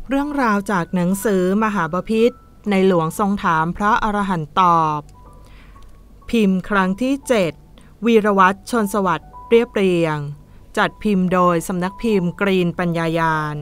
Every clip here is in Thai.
เรื่องราวจากหนังสือมหาบพิตรในหลวงทรงถามพระอรหันต์ตอบพิมพ์ครั้งที่7วีรวัฒน์ชนสวัสดิ์เรียบเรียงจัดพิมพ์โดยสำนักพิมพ์กรีนปัญญายาน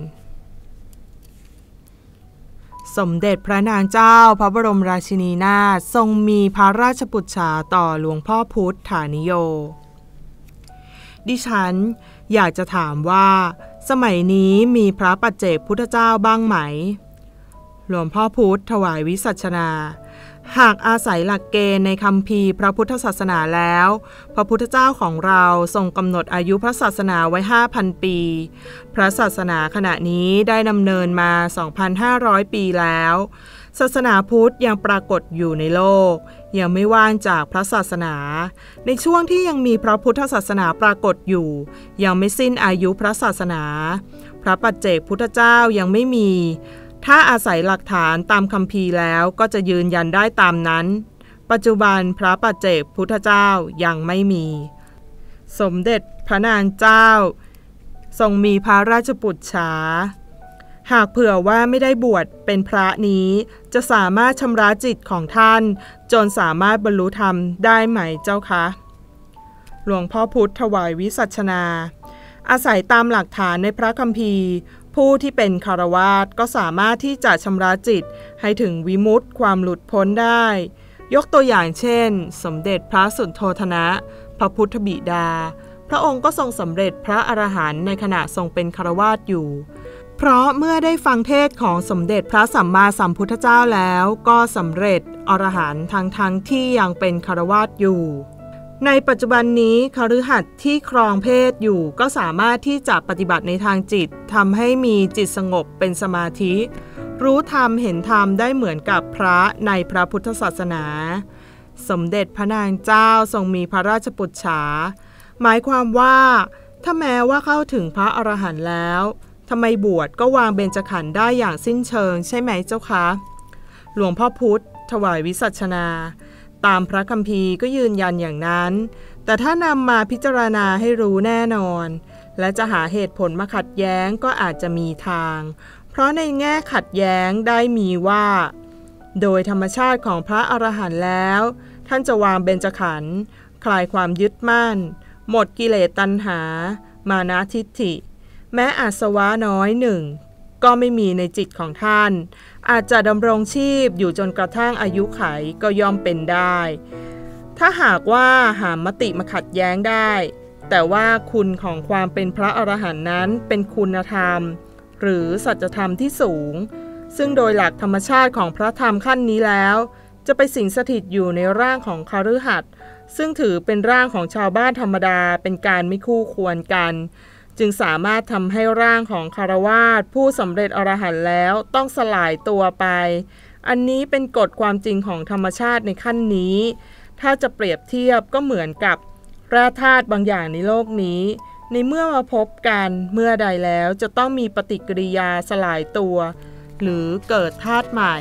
สมเด็จพระนางเจ้าพระบรมราชินีนาถทรงมีพระราชปุจฉาต่อหลวงพ่อพุทธานิโยดิฉันอยากจะถามว่าสมัยนี้มีพระปัจเจกพุทธเจ้าบ้างไหมหลวงพ่อพุทธถวายวิสัชนาหากอาศัยหลักเกณฑ์ในคัมภีร์พระพุทธศาสนาแล้วพระพุทธเจ้าของเราทรงกำหนดอายุพระศาสนาไว้ 5,000 ปีพระศาสนาขณะนี้ได้ดำเนินมา 2,500 ปีแล้วศาสนาพุทธยังปรากฏอยู่ในโลกยังไม่ว่างจากพระศาสนาในช่วงที่ยังมีพระพุทธศาสนาปรากฏอยู่ยังไม่สิ้นอายุพระศาสนาพระปัจเจกพุทธเจ้ายังไม่มีถ้าอาศัยหลักฐานตามคัมภีร์แล้วก็จะยืนยันได้ตามนั้นปัจจุบันพระปัจเจกพุทธเจ้ายังไม่มีสมเด็จพระนางเจ้าทรงมีพระราชปุจฉาหากเผื่อว่าไม่ได้บวชเป็นพระนี้จะสามารถชำระจิตของท่านจนสามารถบรรลุธรรมได้ไหมเจ้าคะหลวงพ่อพุทธถวายวิสัชนาอาศัยตามหลักฐานในพระคัมภีร์ผู้ที่เป็นฆราวาสก็สามารถที่จะชำระจิตให้ถึงวิมุตติความหลุดพ้นได้ยกตัวอย่างเช่นสมเด็จพระสุทโธทนะพระพุทธบิดาพระองค์ก็ทรงสำเร็จพระอรหันต์ในขณะทรงเป็นฆราวาสอยู่เพราะเมื่อได้ฟังเทศของสมเด็จพระสัมมาสัมพุทธเจ้าแล้วก็สำเร็จอรหันต์ทั้งที่ยังเป็นฆราวาสอยู่ในปัจจุบันนี้คฤหัสถ์ที่ครองเพศอยู่ก็สามารถที่จะปฏิบัติในทางจิตทำให้มีจิตสงบเป็นสมาธิรู้ธรรมเห็นธรรมได้เหมือนกับพระในพระพุทธศาสนาสมเด็จพระนางเจ้าทรงมีพระราชปุจฉาหมายความว่าถ้าแม้ว่าเข้าถึงพระอรหันต์แล้วทำไมบวชก็วางเบญจขันธ์ได้อย่างสิ้นเชิงใช่ไหมเจ้าคะหลวงพ่อพุทธถวายวิสัชนาตามพระคัมภีร์ก็ยืนยันอย่างนั้นแต่ถ้านำมาพิจารณาให้รู้แน่นอนและจะหาเหตุผลมาขัดแย้งก็อาจจะมีทางเพราะในแง่ขัดแย้งได้มีว่าโดยธรรมชาติของพระอรหันต์แล้วท่านจะวางเบญจขันธ์คลายความยึดมั่นหมดกิเลสตัณหามานะทิฏฐิแม้อาสวะน้อยหนึ่งก็ไม่มีในจิตของท่านอาจจะดำรงชีพอยู่จนกระทั่งอายุไขก็ย่อมเป็นได้ถ้าหากว่าหามติมาขัดแย้งได้แต่ว่าคุณของความเป็นพระอรหันต์นั้นเป็นคุณธรรมหรือสัจธรรมที่สูงซึ่งโดยหลักธรรมชาติของพระธรรมขั้นนี้แล้วจะไปสิงสถิตอยู่ในร่างของคฤหัสถ์ซึ่งถือเป็นร่างของชาวบ้านธรรมดาเป็นการไม่คู่ควรกันจึงสามารถทำให้ร่างของฆราวาสผู้สำเร็จอรหันต์แล้วต้องสลายตัวไปอันนี้เป็นกฎความจริงของธรรมชาติในขั้นนี้ถ้าจะเปรียบเทียบก็เหมือนกับแร่ธาตุบางอย่างในโลกนี้ในเมื่อมาพบกันเมื่อใดแล้วจะต้องมีปฏิกิริยาสลายตัวหรือเกิดธาตุใหม่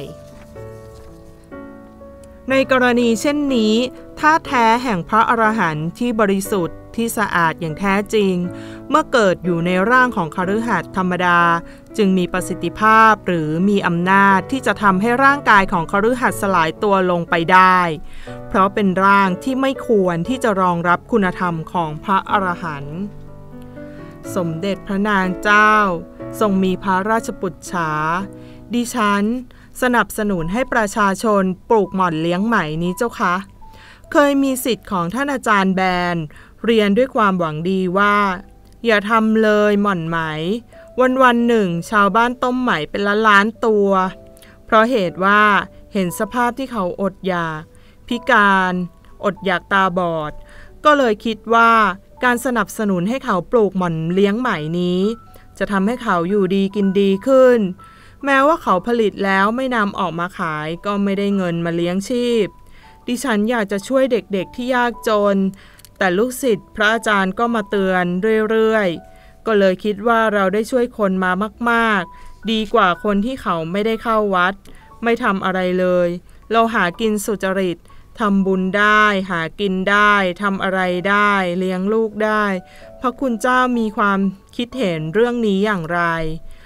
ในกรณีเช่นนี้ธาตุแท้แห่งพระอรหันต์ที่บริสุทธิ์ที่สะอาดอย่างแท้จริงเมื่อเกิดอยู่ในร่างของคฤหัสถ์ธรรมดาจึงมีประสิทธิภาพหรือมีอำนาจที่จะทำให้ร่างกายของคฤหัสถ์สลายตัวลงไปได้เพราะเป็นร่างที่ไม่ควรที่จะรองรับคุณธรรมของพระอรหันต์สมเด็จพระนางเจ้าทรงมีพระราชปุจฉาดิฉันสนับสนุนให้ประชาชนปลูกหม่อนเลี้ยงไหมนี้เจ้าคะเคยมีศิษย์ของท่านอาจารย์แบนเรียนด้วยความหวังดีว่าอย่าทำเลยหม่อนไหมวันหนึ่งชาวบ้านต้มไหมเป็นล้านๆตัวเพราะเหตุว่าเห็นสภาพที่เขาอดอยากพิการอดอยากตาบอดก็เลยคิดว่าการสนับสนุนให้เขาปลูกหม่อนเลี้ยงไหมนี้จะทำให้เขาอยู่ดีกินดีขึ้นแม้ว่าเขาผลิตแล้วไม่นำออกมาขายก็ไม่ได้เงินมาเลี้ยงชีพดิฉันอยากจะช่วยเด็กๆที่ยากจนแต่ลูกศิษย์พระอาจารย์ก็มาเตือนเรื่อยๆก็เลยคิดว่าเราได้ช่วยคนมามากๆดีกว่าคนที่เขาไม่ได้เข้าวัดไม่ทำอะไรเลยเราหากินสุจริตทำบุญได้หากินได้ทำอะไรได้เลี้ยงลูกได้พระคุณเจ้ามีความคิดเห็นเรื่องนี้อย่างไร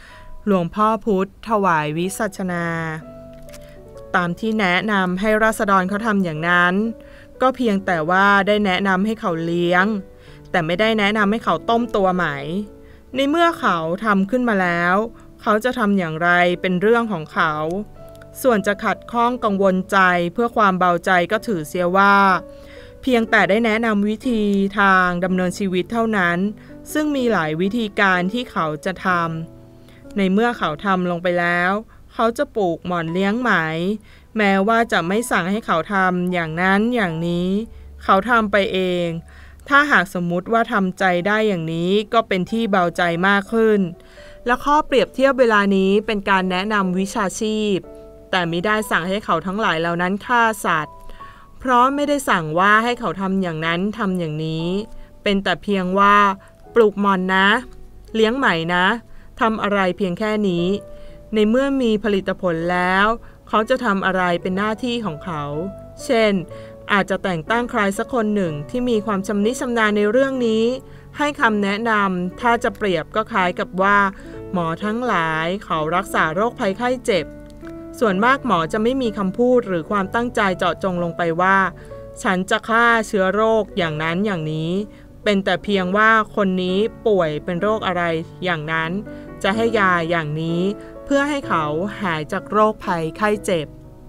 หลวงพ่อพุธถวายวิสัชนาตามที่แนะนำให้ราษฎรเขาทำอย่างนั้นก็เพียงแต่ว่าได้แนะนำให้เขาเลี้ยงแต่ไม่ได้แนะนำให้เขาต้มตัวไหมในเมื่อเขาทำขึ้นมาแล้วเขาจะทำอย่างไรเป็นเรื่องของเขาส่วนจะขัดข้องกังวลใจเพื่อความเบาใจก็ถือเสียว่าเพียงแต่ได้แนะนำวิธีทางดำเนินชีวิตเท่านั้นซึ่งมีหลายวิธีการที่เขาจะทำในเมื่อเขาทำลงไปแล้วเขาจะปลูกหม่อนเลี้ยงไหมแม้ว่าจะไม่สั่งให้เขาทำอย่างนั้นอย่างนี้เขาทำไปเองถ้าหากสมมุติว่าทำใจได้อย่างนี้ก็เป็นที่เบาใจมากขึ้นและข้อเปรียบเทียบเวลานี้เป็นการแนะนำวิชาชีพแต่มิได้สั่งให้เขาทั้งหลายเหล่านั้นฆ่าสัตว์เพราะไม่ได้สั่งว่าให้เขาทำอย่างนั้นทำอย่างนี้เป็นแต่เพียงว่าปลูกหม่อนนะเลี้ยงไหมนะทำอะไรเพียงแค่นี้ในเมื่อมีผลิตผลแล้วเขาจะทำอะไรเป็นหน้าที่ของเขาเช่นอาจจะแต่งตั้งใครสักคนหนึ่งที่มีความชำนิชำนาญในเรื่องนี้ให้คำแนะนำถ้าจะเปรียบก็คล้ายกับว่าหมอทั้งหลายเขารักษาโรคภัยไข้เจ็บส่วนมากหมอจะไม่มีคำพูดหรือความตั้งใจเจาะจงลงไปว่าฉันจะฆ่าเชื้อโรคอย่างนั้นอย่างนี้เป็นแต่เพียงว่าคนนี้ป่วยเป็นโรคอะไรอย่างนั้นจะให้ยาอย่างนี้เพื่อให้เขาหายจากโรคภัยไข้เจ็บ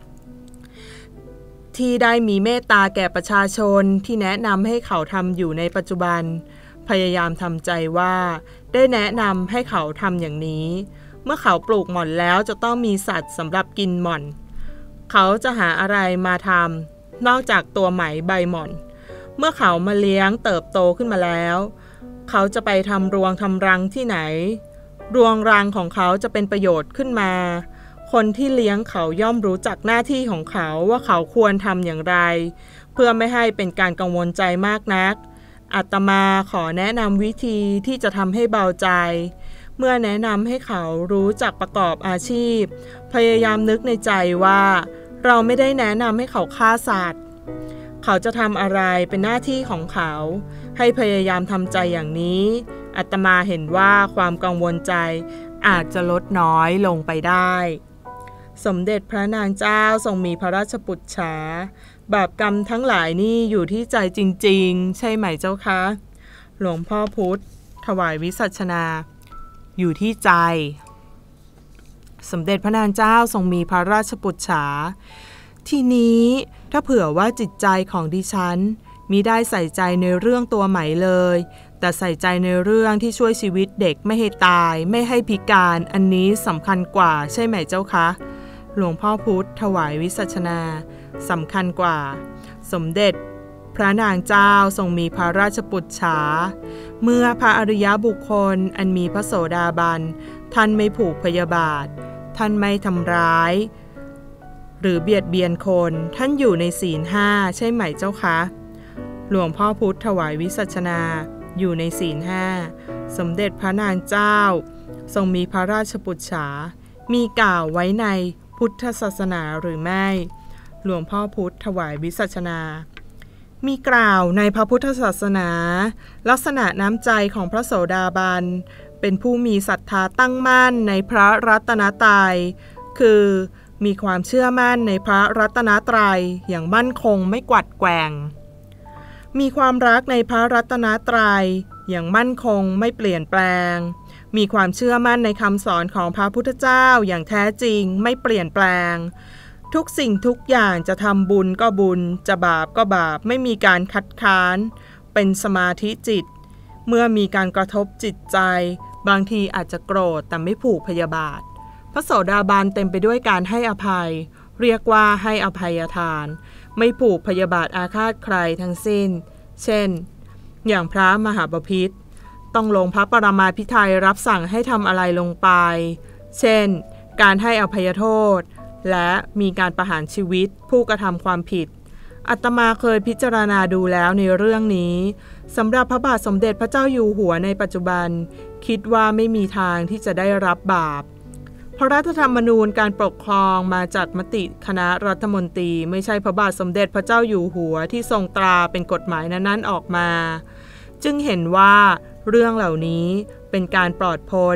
ที่ได้มีเมตตาแก่ประชาชนที่แนะนำให้เขาทำอยู่ในปัจจุบันพยายามทำใจว่าได้แนะนำให้เขาทำอย่างนี้เมื่อเขาปลูกหม่อนแล้วจะต้องมีสัตว์สำหรับกินหม่อนเขาจะหาอะไรมาทำนอกจากตัวไหมใบหม่อนเมื่อเขามาเลี้ยงเติบโตขึ้นมาแล้วเขาจะไปทำรวงทำรังที่ไหนรวงรังของเขาจะเป็นประโยชน์ขึ้นมาคนที่เลี้ยงเขาย่อมรู้จักหน้าที่ของเขาว่าเขาควรทำอย่างไรเพื่อไม่ให้เป็นการกังวลใจมากนักอาตมาขอแนะนำวิธีที่จะทำให้เบาใจเมื่อแนะนำให้เขารู้จักประกอบอาชีพพยายามนึกในใจว่าเราไม่ได้แนะนำให้เขาฆ่าสัตว์เขาจะทำอะไรเป็นหน้าที่ของเขาให้พยายามทำใจอย่างนี้อาตมาเห็นว่าความกังวลใจอาจจะลดน้อยลงไปได้สมเด็จพระนางเจ้าทรงมีพระราชปุจฉาบาปกรรมทั้งหลายนี่อยู่ที่ใจจริงๆใช่ไหมเจ้าคะหลวงพ่อพุธถวายวิสัชนาอยู่ที่ใจสมเด็จพระนางเจ้าทรงมีพระราชปุจฉาทีนี้ถ้าเผื่อว่าจิตใจของดิฉันมิได้ใส่ใจในเรื่องตัวไหมเลยแต่ใส่ใจในเรื่องที่ช่วยชีวิตเด็กไม่ให้ตายไม่ให้พิการอันนี้สำคัญกว่าใช่ไหมเจ้าคะหลวงพ่อพุธถวายวิสัชนาสำคัญกว่าสมเด็จพระนางเจ้าทรงมีพระราชปุจฉาเมื่อพระอริยบุคคลอันมีพระโสดาบันท่านไม่ผูกพยาบาทท่านไม่ทำร้ายหรือเบียดเบียนคนท่านอยู่ในศีลห้าใช่ไหมเจ้าคะหลวงพ่อพุธถวายวิสัชนาอยู่ในศีลห้าสมเด็จพระนางเจ้าทรงมีพระราชปุจฉามีกล่าวไว้ในพุทธศาสนาหรือไม่หลวงพ่อพุธถวายวิสัชนามีกล่าวในพระพุทธศาสนาลักษณะน้ำใจของพระโสดาบันเป็นผู้มีศรัทธาตั้งมั่นในพระรัตนตรัยคือมีความเชื่อมั่นในพระรัตนตรัยอย่างมั่นคงไม่กวัดแกว่งมีความรักในพระรัตนตรัยอย่างมั่นคงไม่เปลี่ยนแปลงมีความเชื่อมั่นในคำสอนของพระพุทธเจ้าอย่างแท้จริงไม่เปลี่ยนแปลงทุกสิ่งทุกอย่างจะทำบุญก็บุญจะบาปก็บาปไม่มีการคัดค้านเป็นสมาธิจิตเมื่อมีการกระทบจิตใจบางทีอาจจะโกรธแต่ไม่ผูกพยาบาทพระโสดาบันเต็มไปด้วยการให้อภัยเรียกว่าให้อภัยทานไม่ผูกพยาบาทอาฆาตใครทั้งสิ้นเช่นอย่างพระมหาบพิตรต้องลงพระปรมาภิไธยรับสั่งให้ทำอะไรลงไปเช่นการให้อภัยโทษและมีการประหารชีวิตผู้กระทำความผิดอาตมาเคยพิจารณาดูแล้วในเรื่องนี้สำหรับพระบาทสมเด็จพระเจ้าอยู่หัวในปัจจุบันคิดว่าไม่มีทางที่จะได้รับบาปพระรัฐธรรมนูญการปกครองมาจากมติคณะรัฐมนตรีไม่ใช่พระบาทสมเด็จพระเจ้าอยู่หัวที่ทรงตราเป็นกฎหมายนั้นๆออกมาจึงเห็นว่าเรื่องเหล่านี้เป็นการปลอดพ้น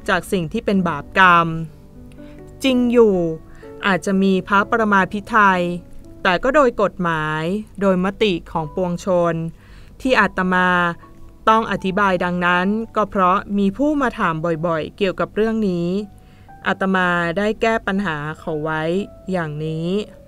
จากสิ่งที่เป็นบาปกรรมจริงอยู่อาจจะมีพระประมาภิไธยแต่ก็โดยกฎหมายโดยมติของปวงชนที่อาตมาต้องอธิบายดังนั้นก็เพราะมีผู้มาถามบ่อยๆเกี่ยวกับเรื่องนี้อาตมาได้แก้ปัญหาเขาไว้อย่างนี้